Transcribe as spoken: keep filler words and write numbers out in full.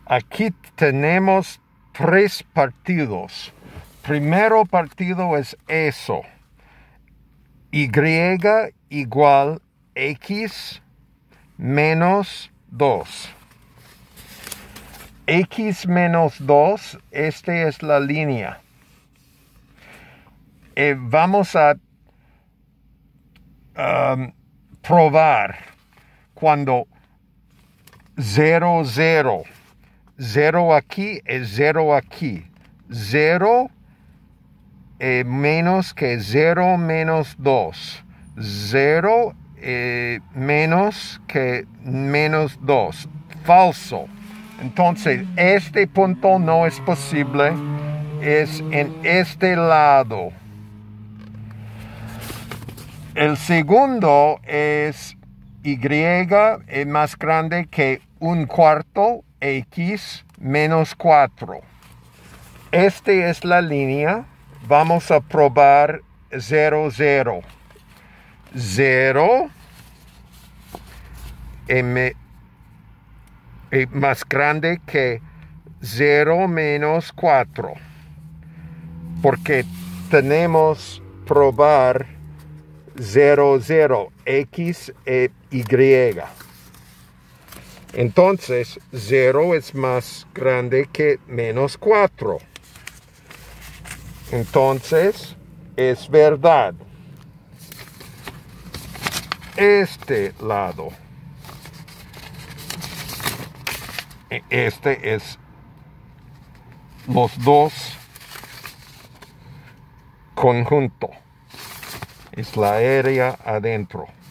Aquí tenemos tres partidos. Primero partido es eso. Y igual x menos dos. X menos dos, esta es la línea. Eh, vamos a um, probar cuando cero, cero. cero aquí es cero aquí. cero eh, menos que cero menos dos. cero eh, menos que menos dos. Falso. Entonces, este punto no es posible. Es en este lado. El segundo es y es más grande que un cuarto x menos cuatro. Esta es la línea. Vamos a probar cero, cero. cero m, eh, más grande que cero menos cuatro. Porque tenemos probar cero, cero, x e y. Entonces, cero es más grande que menos cuatro. Entonces, es verdad. Este lado. Este es los dos conjuntos. Es la área adentro.